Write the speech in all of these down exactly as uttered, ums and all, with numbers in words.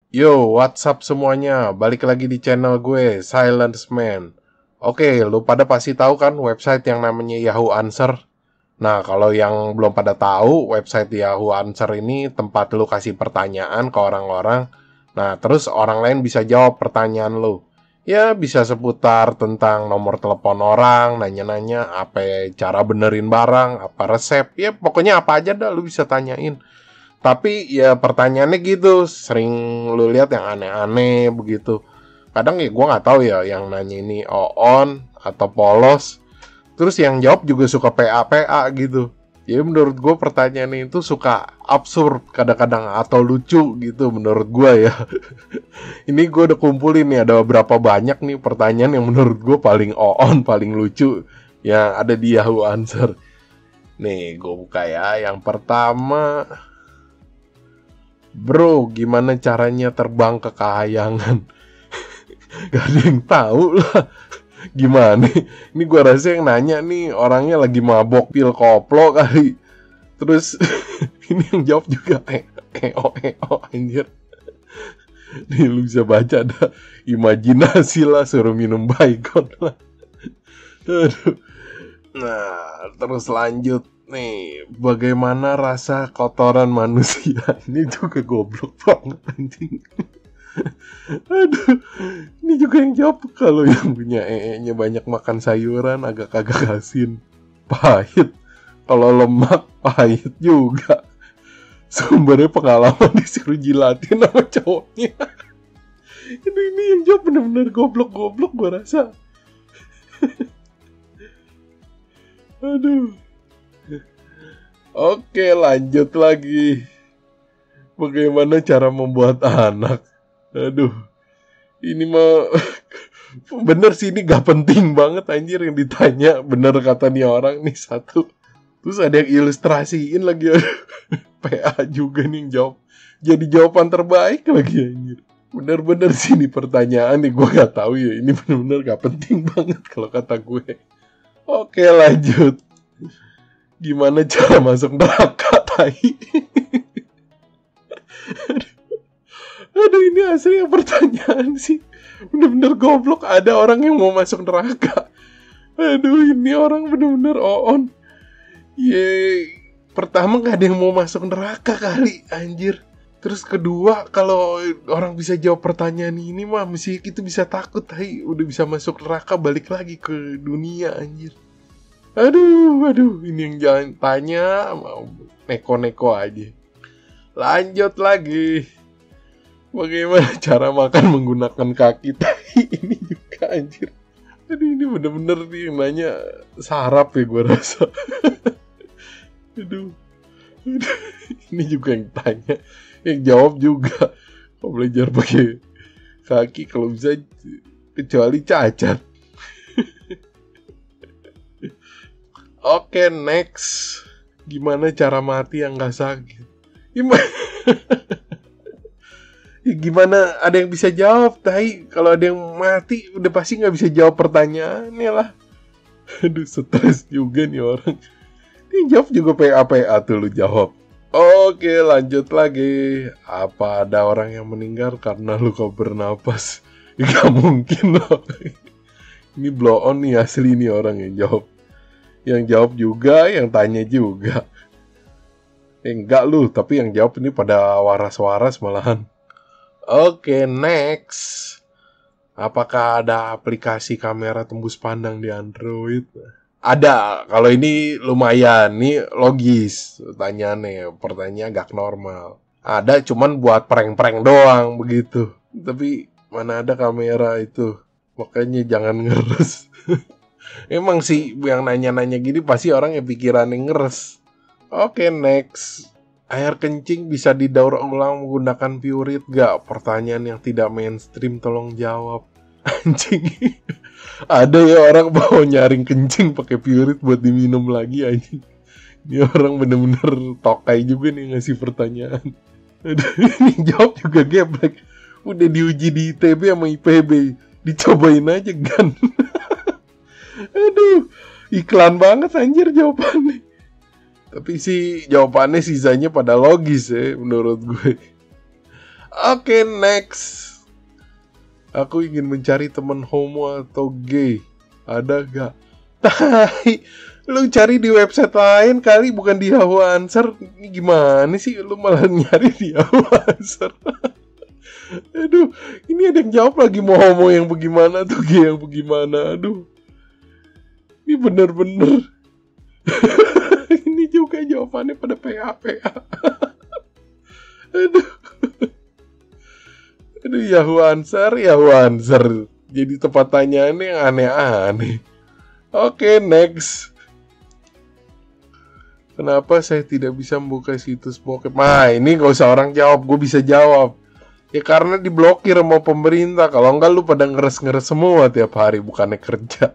Yo, what's up semuanya? Balik lagi di channel gue, Silence Man. Oke, lu pada pasti tahu kan website yang namanya Yahoo Answer? Nah, kalau yang belum pada tahu, website Yahoo Answer ini tempat lu kasih pertanyaan ke orang-orang. Nah, terus orang lain bisa jawab pertanyaan lu. Ya, bisa seputar tentang nomor telepon orang, nanya-nanya apa cara benerin barang, apa resep. Ya, pokoknya apa aja dah lu bisa tanyain. Tapi ya pertanyaannya gitu, sering lu lihat yang aneh-aneh begitu. Kadang ya gue nggak tahu ya yang nanya ini on atau polos. Terus yang jawab juga suka P A P A gitu. Jadi menurut gue pertanyaan itu suka absurd kadang-kadang atau lucu gitu menurut gue ya. Ini gue udah kumpulin nih ada beberapa banyak nih pertanyaan yang menurut gue paling on, paling lucu yang ada di Yahoo Answer. Nih gue buka ya. Yang pertama, bro, gimana caranya terbang ke Kahyangan? Gak ada yang tahu lah. Gimana? Ini gue rasa yang nanya nih orangnya lagi mabok pil koplo kali. Terus ini yang jawab juga eh eh oh eh oh anjir. Nih lu bisa baca dah. Imajinasi lah, suruh minum baygon lah. Aduh. Nah, terus lanjut nih, bagaimana rasa kotoran manusia? Ini juga goblok banget anjing. Aduh, ini juga yang jawab kalau yang punya ee-nya banyak makan sayuran agak-agak asin, pahit. Kalau lemak pahit juga. Sumbernya pengalaman disuruh jilatin sama cowoknya. Ini ini yang jawab bener-bener goblok-goblok gue rasa. Aduh. Oke, lanjut lagi. Bagaimana cara membuat anak? Aduh. Ini mah bener sih, ini gak penting banget anjir yang ditanya. Bener kata nih orang nih satu. Terus ada yang ilustrasiin lagi. P A juga nih yang jawab. Jadi jawaban terbaik lagi anjir. Bener-bener sih ini pertanyaan nih gue gak tahu ya. Ini bener-bener gak penting banget kalau kata gue. Oke, lanjut. Gimana cara masuk neraka, tai? Aduh. Aduh, ini asli pertanyaan sih. Bener-bener goblok. Ada orang yang mau masuk neraka. Aduh, ini orang bener-bener on. Ye, pertama gak ada yang mau masuk neraka kali, anjir. Terus kedua, kalau orang bisa jawab pertanyaan ini mah mesti itu bisa takut, tai. Udah bisa masuk neraka, balik lagi ke dunia, anjir. Aduh, aduh, ini yang jangan tanya, mau neko-neko aja. Lanjut lagi. Bagaimana cara makan menggunakan kaki, tai? Ini juga anjir. Aduh, ini bener-bener nih yang nanya sarap ya gue rasa. Aduh. Aduh. Ini juga yang tanya, yang jawab juga. Kok belajar pakai kaki kalau bisa kecuali cacat. Oke, next. Gimana cara mati yang gak sakit? Gimana? Gimana ada yang bisa jawab, tai? Kalau ada yang mati, udah pasti gak bisa jawab pertanyaannya lah. Aduh, stres juga nih orang. Ini jawab juga P A P A tuh lu jawab. Oke, lanjut lagi. Apa ada orang yang meninggal karena luka bernapas? Gak mungkin loh. Ini blow on nih, asli nih orang yang jawab. Yang jawab juga, yang tanya juga. Eh, enggak lu, tapi yang jawab ini pada waras-waras malahan. Oke, next. Apakah ada aplikasi kamera tembus pandang di Android? Ada. Kalau ini lumayan, nih logis. Tanyaannya, pertanyaan agak normal. Ada, cuman buat prank-prank doang begitu. Tapi mana ada kamera itu. Makanya jangan ngeres. Emang sih yang nanya-nanya gini pasti orang yang pikirannya ngeres. Oke, next. Air kencing bisa didaur ulang menggunakan Purit gak? Pertanyaan yang tidak mainstream, tolong jawab. Anjing. Ada ya orang mau nyaring kencing pakai Purit buat diminum lagi, anjing. Ini orang bener-bener tokai juga nih ngasih pertanyaan. Aduh, ini jawab juga geblek. Udah diuji di I T B sama I P B. Dicobain aja kan. Aduh, iklan banget anjir jawabannya. Tapi sih jawabannya sisanya pada logis ya menurut gue. Oke, next. Aku ingin mencari teman homo atau gay. Ada gak? Tai, lu cari di website lain kali, bukan di Yahoo Answer. Ini gimana sih? Lu malah nyari di Yahoo Answer. Aduh, ini ada yang jawab lagi, mau homo yang bagaimana tuh, gay yang bagaimana. Aduh, ini bener-bener. Ini juga jawabannya pada P A P A. Aduh. Aduh, Yahoo Answer, Yahoo Answer. Jadi tempat tanyaannya yang aneh-aneh. Oke, next. Kenapa saya tidak bisa membuka situs bokep? Nah, ini gak usah orang jawab, gue bisa jawab. Ya karena diblokir sama pemerintah. Kalau enggak lu pada ngeres-ngeres semua tiap hari, bukannya kerja.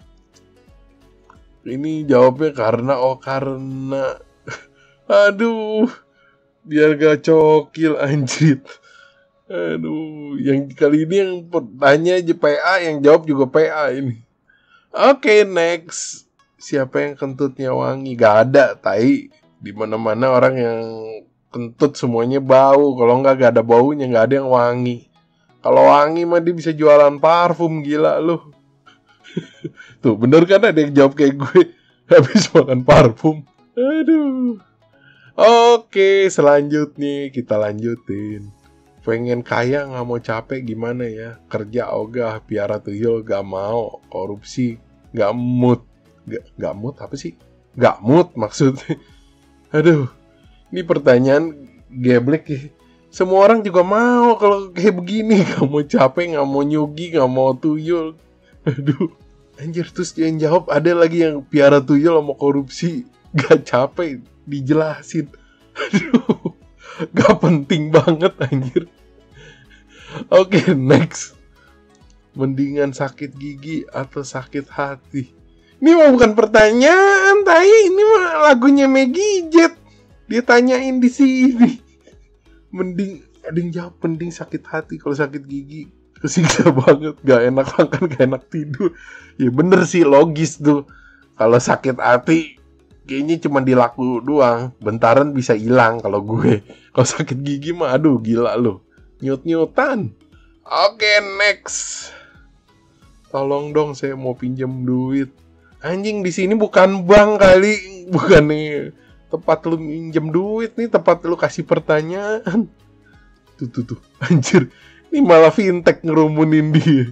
Ini jawabnya karena, oh karena. Aduh, biar gak cokil anjir. Aduh, yang kali ini yang tanya aja P A, yang jawab juga P A ini. Oke, next. Siapa yang kentutnya wangi? Gak ada, tai. Di mana-mana orang yang kentut semuanya bau. Kalau enggak gak ada baunya, gak ada yang wangi. Kalau wangi mah dia bisa jualan parfum, gila lu. Tuh, bener kan ada yang jawab kayak gue. Habis makan parfum. Aduh. Oke, selanjutnya kita lanjutin. Pengen kaya gak mau capek gimana ya? Kerja ogah, piara tuyul gak mau. Korupsi gak mood. Gak, gak mood apa sih? Gak mood maksudnya. Aduh, ini pertanyaan geblek ya. Semua orang juga mau kalau kayak begini. Gak mau capek, gak mau nyugi, gak mau tuyul. Aduh, anjir, terus dia yang jawab. Ada lagi yang piara tuyul sama korupsi. Gak capek, dijelasin. Aduh, gak penting banget anjir. Oke, okay, next. Mendingan sakit gigi atau sakit hati? Ini mah bukan pertanyaan, tai. Ini mah lagunya Meggy Jet. Dia tanyain di sini. Mending, ada yang jawab mending sakit hati. Kalau sakit gigi kesiksa banget, gak enak makan, gak enak tidur. Ya bener sih, logis tuh. Kalau sakit hati kayaknya cuma dilaku doang, bentaran bisa hilang. Kalau gue, kalau sakit gigi mah aduh gila loh, nyut-nyutan. Oke, next. Tolong dong, saya mau pinjam duit. Anjing, di sini bukan bank kali, bukan nih tempat lu pinjam duit, nih tempat lu kasih pertanyaan. Tuh tuh tuh, anjir, ini malah fintech ngerumunin dia.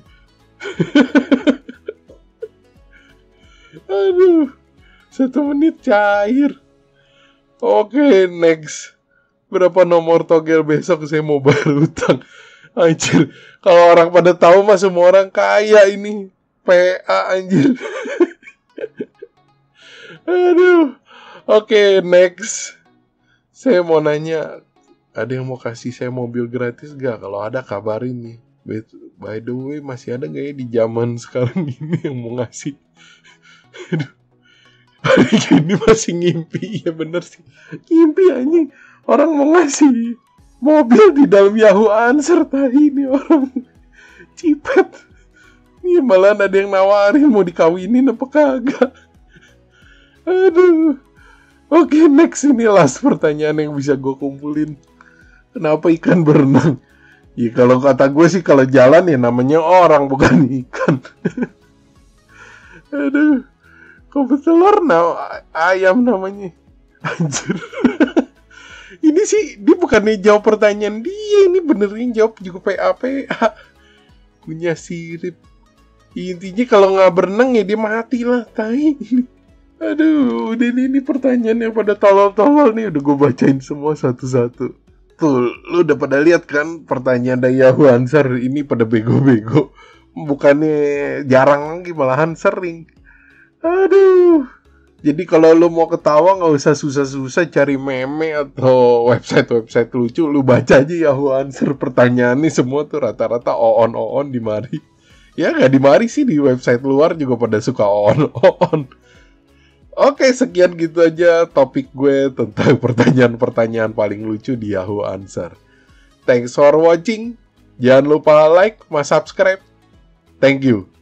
Aduh, satu menit cair. Oke, next. Berapa nomor togel besok saya mau bayar utang? Anjir, kalau orang pada tahu mah semua orang kaya ini. P A anjir. Aduh. Oke, next. Saya mau nanya, ada yang mau kasih saya mobil gratis gak? Kalau ada kabarin nih. By the way, masih ada gak ya di zaman sekarang ini yang mau ngasih? Aduh. Hari gini masih ngimpi. Ya bener sih, ngimpi anjing. Orang mau ngasih mobil di dalam Yahoo Answer. Tadi ini orang cipet. Ini malah ada yang nawarin mau dikawinin apa kagak. Aduh. Oke, next. Ini last pertanyaan yang bisa gue kumpulin. Kenapa ikan berenang? Ya kalau kata gue sih, kalau jalan ya namanya orang, bukan ikan. Aduh. Kok telur nah, ayam namanya. Anjir. Ini sih dia bukannya jawab pertanyaan dia, ini benerin jawab juga P A P A. Punya sirip. Intinya kalau nggak berenang ya dia mati lah, tai. Aduh, udah ini, ini pertanyaan yang pada tolol-tolol nih, udah gue bacain semua satu-satu. Tuh, lu udah pada lihat kan pertanyaan dari Yahoo Answer ini pada bego-bego. Bukannya jarang lagi, malahan sering. Aduh. Jadi kalau lu mau ketawa gak usah susah-susah cari meme atau website-website lucu. Lu baca aja Yahoo Answer, pertanyaannya semua tuh rata-rata oon-oon di mari. Ya gak di mari sih, di website luar juga pada suka oon-oon. Oke, sekian gitu aja topik gue tentang pertanyaan-pertanyaan paling lucu di Yahoo Answer. Thanks for watching. Jangan lupa like, sama subscribe. Thank you.